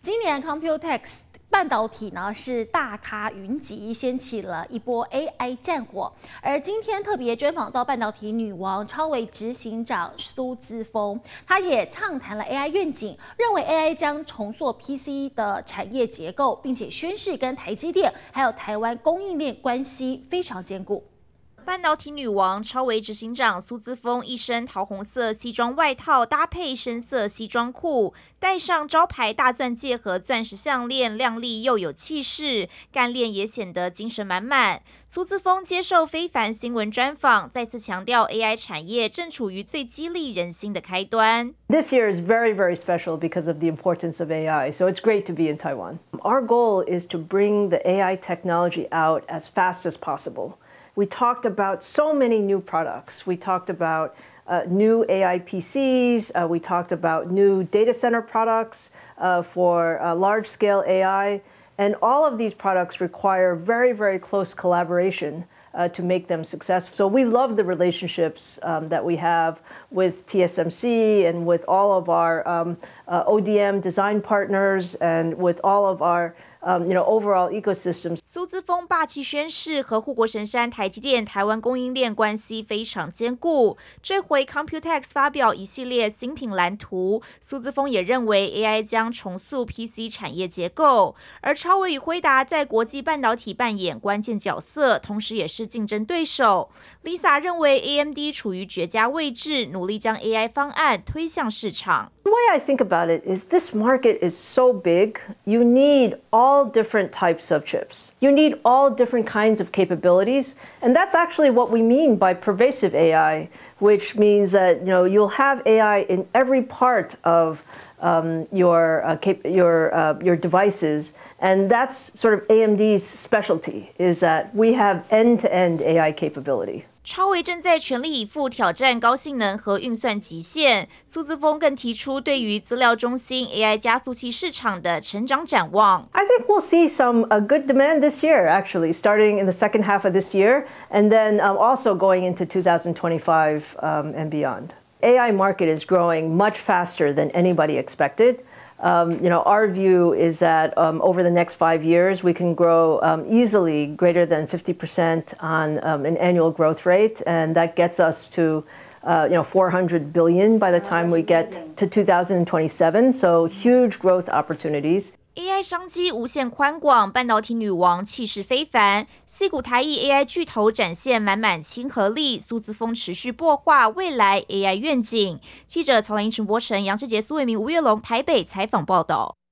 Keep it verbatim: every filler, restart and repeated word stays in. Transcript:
今年 Computex 半导体呢是大咖云集，掀起了一波 A I 战火。而今天特别专访到半导体女王超微执行长苏姿丰，她也畅谈了 A I 愿景，认为 A I 将重塑 P C 的产业结构，并且宣示跟台积电还有台湾供应链关系非常坚固。 半导体女王超微执行长苏姿丰一身桃红色西装外套，搭配深色西装裤，戴上招牌大钻戒和钻石项链，亮丽又有气势，干练也显得精神满满。苏姿丰接受非凡新闻专访，再次强调 A I 产业正处于最激励人心的开端。 This year is very, very special because of the importance of A I, so it's great to be in Taiwan. Our goal is to bring the A I technology out as fast as possible. We talked about so many new products. We talked about uh, new A I P Cs. Uh, we talked about new data center products uh, for uh, large-scale A I. And all of these products require very, very close collaboration uh, to make them successful. So we love the relationships um, that we have with T S M C and with all of our um, uh, O D M design partners and with all of our Um, you know, overall ecosystems. 苏姿丰霸气宣示，和护国神山台积电台湾供应链关系非常坚固。这回 Computex 发表一系列新品蓝图，苏姿丰也认为 A I 将重塑 P C 产业结构，而超微与辉达在国际半导体扮演关键角色，同时也是竞争对手。Lisa 认为 A M D 处于绝佳位置，努力将 A I 方案推向市场。 The way I think about it is this market is so big, you need all different types of chips. You need all different kinds of capabilities, and that's actually what we mean by pervasive A I, which means that you know you'll have A I in every part of um, your uh, cap- your uh, your devices, and that's sort of A M D's specialty is that we have end-to-end A I capability. 超微正在全力以赴挑战高性能和运算极限。苏姿丰更提出对于资料中心 A I 加速器市场的成长展望。 I think we'll see some uh, good demand this year, actually, starting in the second half of this year, and then um, also going into two thousand twenty-five um, and beyond. A I market is growing much faster than anybody expected. Um, you know, our view is that um, over the next five years, we can grow um, easily greater than fifty percent on um, an annual growth rate, and that gets us to, uh, you know, four hundred billion by the time we get to two thousand twenty-seven. So huge growth opportunities. A I 商机无限宽广，半导体女王气势非凡，矽谷台艺 A I 巨头展现满满亲和力。苏姿丰持续擘画未来 A I 愿景。记者曹林、陈柏成、杨志杰、苏伟明、吴月龙台北采访报道。